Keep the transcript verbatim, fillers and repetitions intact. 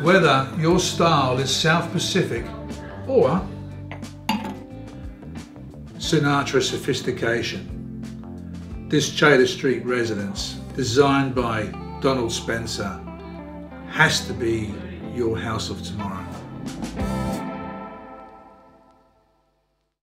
whether your style is South Pacific or Sinatra sophistication, this Doris Street residence, designed by Donald Spencer, has to be your house of tomorrow.